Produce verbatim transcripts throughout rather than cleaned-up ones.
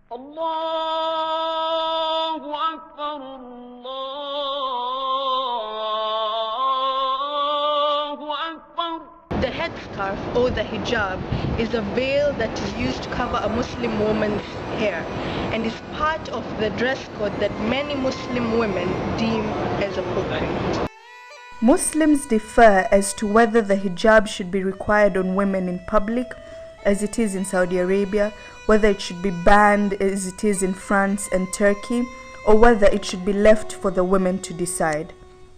Allahu Akbar, Allahu Akbar. The headscarf or the hijab is a veil that is used to cover a Muslim woman's hair and is part of the dress code that many Muslim women deem as appropriate. Muslims differ as to whether the hijab should be required on women in public, as it is in Saudi Arabia, whether it should be banned as it is in France and Turkey, or whether it should be left for the women to decide.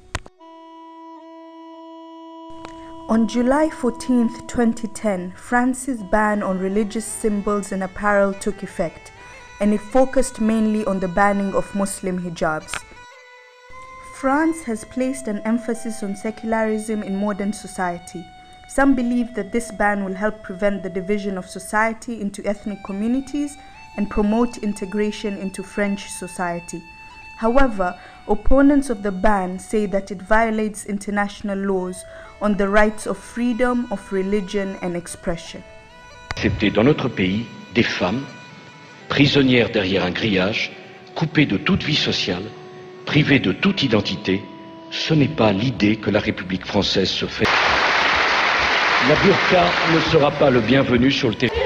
On July fourteenth, twenty ten, France's ban on religious symbols and apparel took effect, and it focused mainly on the banning of Muslim hijabs. France has placed an emphasis on secularism in modern society. Some believe that this ban will help prevent the division of society into ethnic communities and promote integration into French society. However, opponents of the ban say that it violates international laws on the rights of freedom of religion and expression. Accepter dans notre pays des femmes, prisonnières derrière un grillage, coupées de toute vie sociale, privées de toute identité, ce n'est pas l'idée que la République française se fait. La burqa ne sera pas le bienvenu sur le territoire.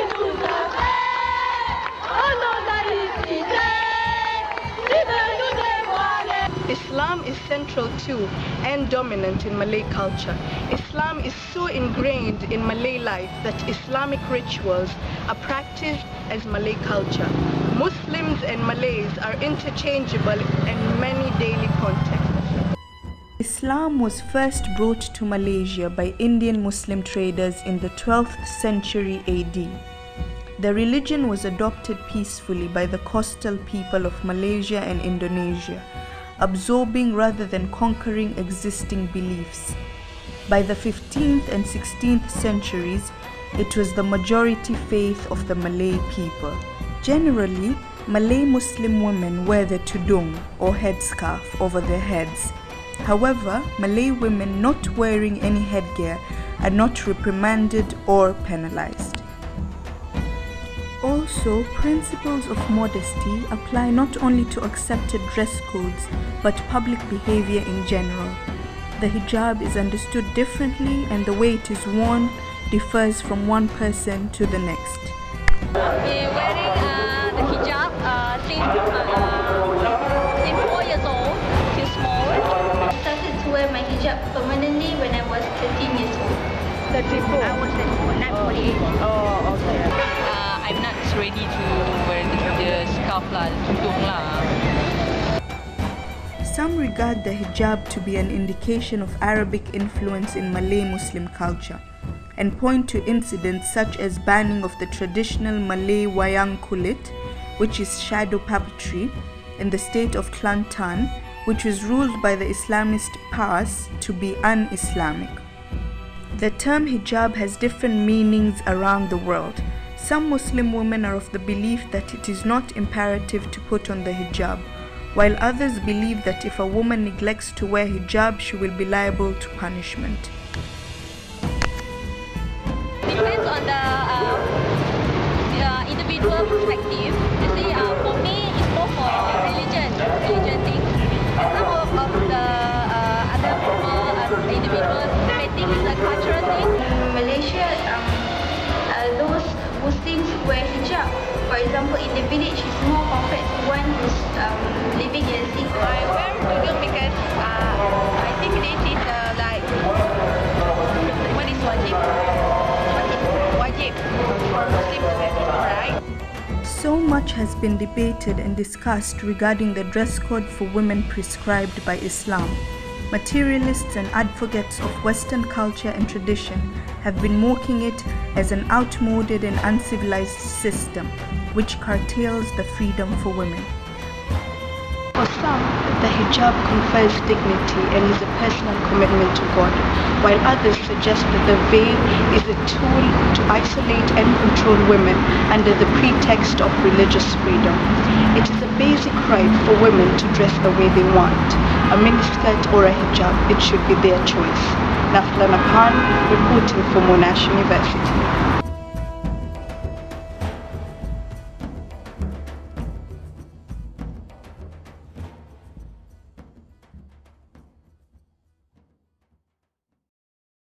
Islam is central to and dominant in Malay culture. Islam is so ingrained in Malay life that Islamic rituals are practiced as Malay culture. Muslims and Malays are interchangeable in many daily contexts. Islam was first brought to Malaysia by Indian Muslim traders in the twelfth century A D. The religion was adopted peacefully by the coastal people of Malaysia and Indonesia, absorbing rather than conquering existing beliefs. By the fifteenth and sixteenth centuries, it was the majority faith of the Malay people. Generally, Malay Muslim women wear the tudung or headscarf over their heads. However, Malay women not wearing any headgear are not reprimanded or penalized. Also, principles of modesty apply not only to accepted dress codes, but public behavior in general. The hijab is understood differently and the way it is worn differs from one person to the next. I've been wearing uh, the hijab uh, since, uh, since four years old, till small. I started to wear my hijab permanently when I was thirteen years old. thirty-four? I was thirty-four, not forty-eight. Oh, okay. Uh, I'm not ready to wear the, the scarf lah, the tudung lah. Some regard the hijab to be an indication of Arabic influence in Malay Muslim culture, and point to incidents such as banning of the traditional Malay wayang kulit, which is shadow puppetry, in the state of Kelantan, which was ruled by the Islamist Pas to be un-Islamic. The term hijab has different meanings around the world. Some Muslim women are of the belief that it is not imperative to put on the hijab, while others believe that if a woman neglects to wear hijab, she will be liable to punishment. Depends on the, uh, the uh, individual perspective. You see, uh, for me, it's more for religion, religion thing. Some of, of the uh, other people, uh, individuals, may think it's a cultural thing. In Malaysia, um, uh, those Muslims who wear hijab, for example, in the village, it's more compared to one who's um, living in a city. I wear tudung because uh, I think this is uh, like, what is wajib? Wajib for Muslim to wear it, right? So much has been debated and discussed regarding the dress code for women prescribed by Islam. Materialists and advocates of Western culture and tradition have been mocking it as an outmoded and uncivilized system which curtails the freedom for women. For some, the hijab confers dignity and is a personal commitment to God, while others suggest that the veil is a tool to isolate and control women under the pretext of religious freedom. It is a basic right for women to dress the way they want, a miniskirt or a hijab. It should be their choice. Naflana Khan, reporting for Monash University.